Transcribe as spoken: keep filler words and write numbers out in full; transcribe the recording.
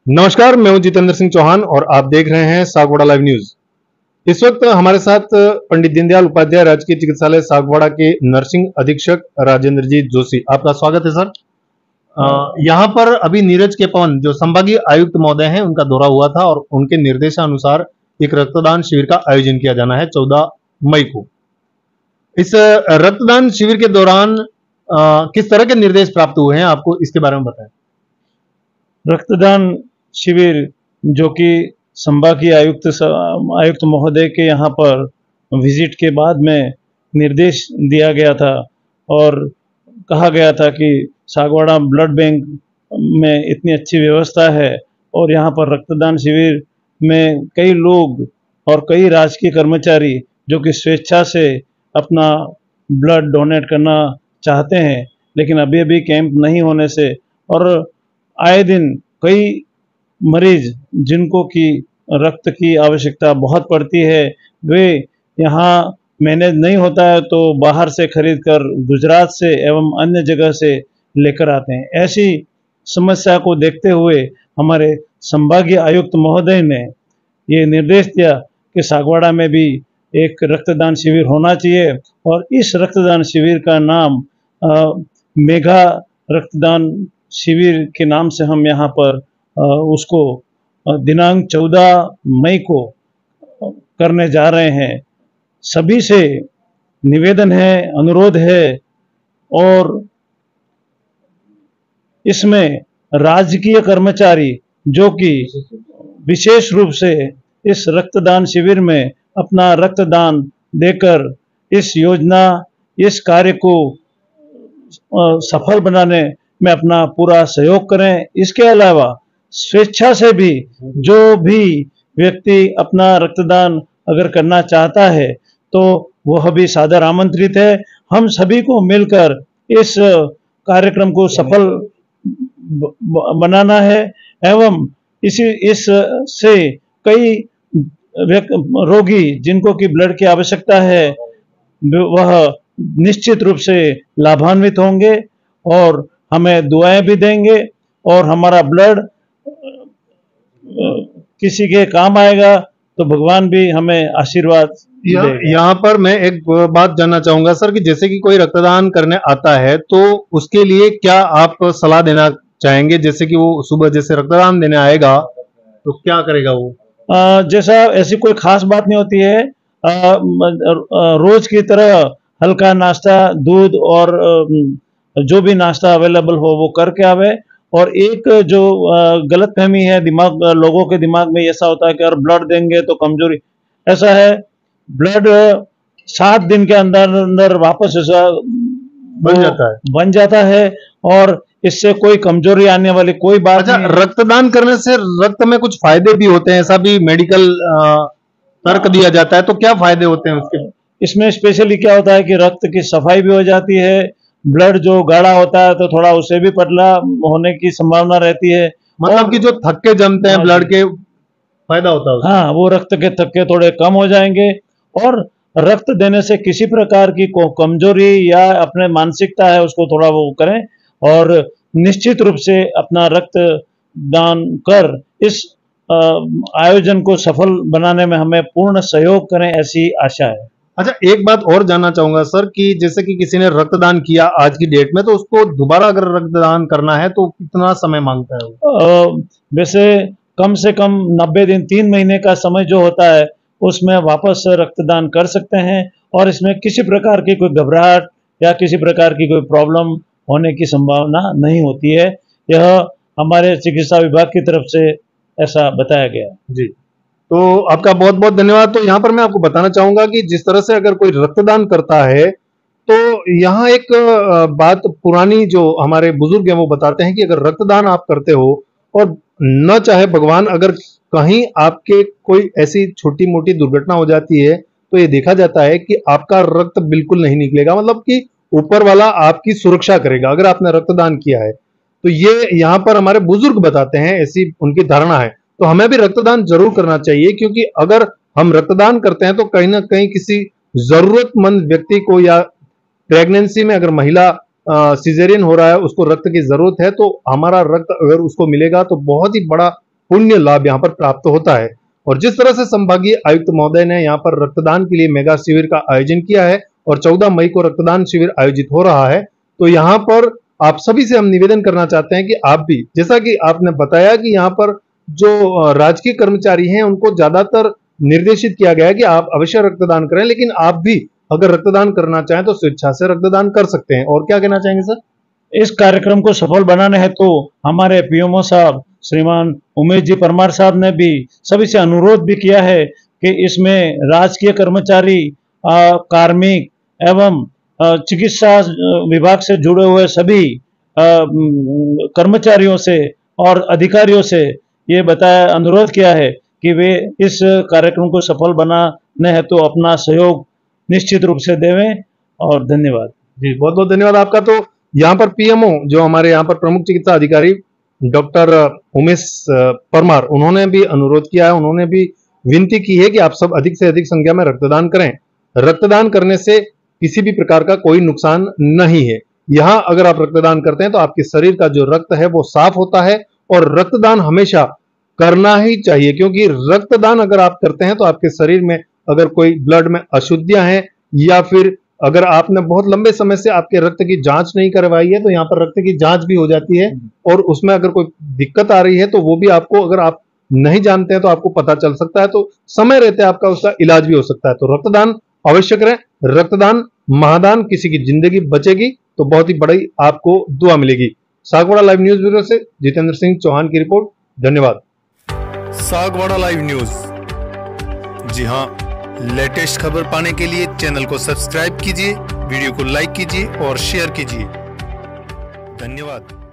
नमस्कार, मैं हूं जितेंद्र सिंह चौहान और आप देख रहे हैं सागवाड़ा लाइव न्यूज। इस वक्त हमारे साथ पंडित दीनदयाल उपाध्याय राजकीय चिकित्सालय सागवाड़ा के नर्सिंग अधीक्षक राजेंद्र जी जोशी, आपका स्वागत है सर। यहाँ पर अभी नीरज के पवन जो संभागीय आयुक्त महोदय हैं, उनका दौरा हुआ था और उनके निर्देशानुसार एक रक्तदान शिविर का आयोजन किया जाना है चौदह मई को। इस रक्तदान शिविर के दौरान किस तरह के निर्देश प्राप्त हुए हैं, आपको इसके बारे में बताएं। रक्तदान शिविर जो कि संभागीय आयुक्त आयुक्त महोदय के यहाँ पर विजिट के बाद में निर्देश दिया गया था और कहा गया था कि सागवाड़ा ब्लड बैंक में इतनी अच्छी व्यवस्था है और यहाँ पर रक्तदान शिविर में कई लोग और कई राजकीय कर्मचारी जो कि स्वेच्छा से अपना ब्लड डोनेट करना चाहते हैं, लेकिन अभी अभी कैंप नहीं होने से और आए दिन कई मरीज जिनको कि रक्त की आवश्यकता बहुत पड़ती है, वे यहाँ मैनेज नहीं होता है तो बाहर से खरीदकर गुजरात से एवं अन्य जगह से लेकर आते हैं। ऐसी समस्या को देखते हुए हमारे संभागीय आयुक्त महोदय ने ये निर्देश दिया कि सागवाड़ा में भी एक रक्तदान शिविर होना चाहिए और इस रक्तदान शिविर का नाम आ, मेगा रक्तदान शिविर के नाम से हम यहाँ पर उसको दिनांक चौदह मई को करने जा रहे हैं। सभी से निवेदन है, अनुरोध है और इसमें राजकीय कर्मचारी जो कि विशेष रूप से इस रक्तदान शिविर में अपना रक्तदान देकर इस योजना, इस कार्य को सफल बनाने में अपना पूरा सहयोग करें। इसके अलावा स्वेच्छा से भी जो भी व्यक्ति अपना रक्तदान अगर करना चाहता है तो वह भी सादर आमंत्रित है। हम सभी को मिलकर इस कार्यक्रम को सफल बनाना है एवं इसी इस से कई रोगी जिनको कि ब्लड की आवश्यकता है वह निश्चित रूप से लाभान्वित होंगे और हमें दुआएं भी देंगे और हमारा ब्लड किसी के काम आएगा तो भगवान भी हमें आशीर्वाद या, यहाँ पर मैं एक बात जानना चाहूंगा सर कि जैसे कि कोई रक्तदान करने आता है तो उसके लिए क्या आप सलाह देना चाहेंगे, जैसे कि वो सुबह जैसे रक्तदान देने आएगा तो क्या करेगा वो? आ, जैसा ऐसी कोई खास बात नहीं होती है। आ, रोज की तरह हल्का नाश्ता, दूध और जो भी नाश्ता अवेलेबल हो वो करके आवे। और एक जो गलत फहमी है दिमाग लोगों के दिमाग में ऐसा होता है कि अगर ब्लड देंगे तो कमजोरी, ऐसा है ब्लड सात दिन के अंदर अंदर वापस ऐसा बन जाता है बन जाता है और इससे कोई कमजोरी आने वाली कोई बात अच्छा, नहीं। रक्तदान करने से रक्त में कुछ फायदे भी होते हैं, ऐसा भी मेडिकल तर्क दिया जाता है, तो क्या फायदे होते हैं उसके? इसमें स्पेशली क्या होता है कि रक्त की सफाई भी हो जाती है, ब्लड जो गाढ़ा होता है तो थोड़ा उसे भी पतला होने की संभावना रहती है। मतलब कि जो थक्के जमते हैं ब्लड के, फायदा होता है। हाँ, वो रक्त के थक्के थोड़े कम हो जाएंगे और रक्त देने से किसी प्रकार की कमजोरी या अपने मानसिकता है उसको थोड़ा वो करें और निश्चित रूप से अपना रक्त दान कर इस आयोजन को सफल बनाने में हमें पूर्ण सहयोग करें, ऐसी आशा है। अच्छा, एक बात और जानना चाहूंगा सर कि जैसे कि किसी ने रक्तदान किया आज की डेट में तो उसको दोबारा अगर रक्तदान करना है तो कितना समय मांगता है वो? वैसे कम से कम नब्बे दिन, तीन महीने का समय जो होता है उसमें वापस रक्तदान कर सकते हैं और इसमें किसी प्रकार की कोई घबराहट या किसी प्रकार की कोई प्रॉब्लम होने की संभावना नहीं होती है। यह हमारे चिकित्सा विभाग की तरफ से ऐसा बताया गया जी। तो आपका बहुत बहुत धन्यवाद। तो यहाँ पर मैं आपको बताना चाहूंगा कि जिस तरह से अगर कोई रक्तदान करता है तो यहाँ एक बात पुरानी जो हमारे बुजुर्ग हैं वो बताते हैं कि अगर रक्तदान आप करते हो और न चाहे भगवान अगर कहीं आपके कोई ऐसी छोटी मोटी दुर्घटना हो जाती है तो ये देखा जाता है कि आपका रक्त बिल्कुल नहीं निकलेगा, मतलब कि ऊपर वाला आपकी सुरक्षा करेगा अगर आपने रक्तदान किया है। तो ये यहाँ पर हमारे बुजुर्ग बताते हैं, ऐसी उनकी धारणा है। तो हमें भी रक्तदान जरूर करना चाहिए क्योंकि अगर हम रक्तदान करते हैं तो कहीं ना कहीं किसी जरूरतमंद व्यक्ति को या प्रेगनेंसी में अगर महिला सिजेरियन हो रहा है उसको रक्त की जरूरत है तो हमारा रक्त अगर उसको मिलेगा तो बहुत ही बड़ा पुण्य लाभ यहाँ पर प्राप्त होता है। और जिस तरह से संभागीय आयुक्त महोदय ने यहाँ पर रक्तदान के लिए मेगा शिविर का आयोजन किया है और चौदह मई को रक्तदान शिविर आयोजित हो रहा है, तो यहाँ पर आप सभी से हम निवेदन करना चाहते हैं कि आप भी, जैसा कि आपने बताया कि यहाँ पर जो राजकीय कर्मचारी हैं उनको ज्यादातर निर्देशित किया गया है कि आप अवश्य रक्तदान करें, लेकिन आप भी अगर रक्तदान करना चाहें तो स्वेच्छा से रक्तदान कर सकते हैं। और क्या कहना चाहेंगे सर? इस कार्यक्रम को सफल बनाने है तो हमारे पीएमओ साहब श्रीमान उमेश जी परमार साहब ने भी सभी से अनुरोध भी किया है कि इसमें राजकीय कर्मचारी, कार्मिक एवं चिकित्सा विभाग से जुड़े हुए सभी कर्मचारियों से और अधिकारियों से ये बताया अनुरोध किया है कि वे इस कार्यक्रम को सफल बनाने है तो अपना सहयोग निश्चित रूप से देवें। और धन्यवाद जी, बहुत बहुत धन्यवाद आपका। तो यहाँ पर पीएमओ जो हमारे यहाँ पर प्रमुख चिकित्सा अधिकारी डॉक्टर उमेश परमार, उन्होंने भी अनुरोध किया है, उन्होंने भी विनती की है कि आप सब अधिक से अधिक संख्या में रक्तदान करें। रक्तदान करने से किसी भी प्रकार का कोई नुकसान नहीं है। यहाँ अगर आप रक्तदान करते हैं तो आपके शरीर का जो रक्त है वो साफ होता है और रक्तदान हमेशा करना ही चाहिए, क्योंकि रक्तदान अगर आप करते हैं तो आपके शरीर में अगर कोई ब्लड में अशुद्धियां हैं या फिर अगर आपने बहुत लंबे समय से आपके रक्त की जांच नहीं करवाई है तो यहाँ पर रक्त की जांच भी हो जाती है और उसमें अगर कोई दिक्कत आ रही है तो वो भी आपको, अगर आप नहीं जानते हैं तो आपको पता चल सकता है, तो समय रहते आपका उसका इलाज भी हो सकता है। तो रक्तदान अवश्य करें। रक्तदान महादान, किसी की जिंदगी बचेगी तो बहुत ही बड़ी आपको दुआ मिलेगी। सागवाड़ा लाइव न्यूज ब्यूरो से जितेंद्र सिंह चौहान की रिपोर्ट। धन्यवाद। सागवाड़ा लाइव न्यूज, जी हाँ, लेटेस्ट खबर पाने के लिए चैनल को सब्सक्राइब कीजिए, वीडियो को लाइक कीजिए और शेयर कीजिए। धन्यवाद।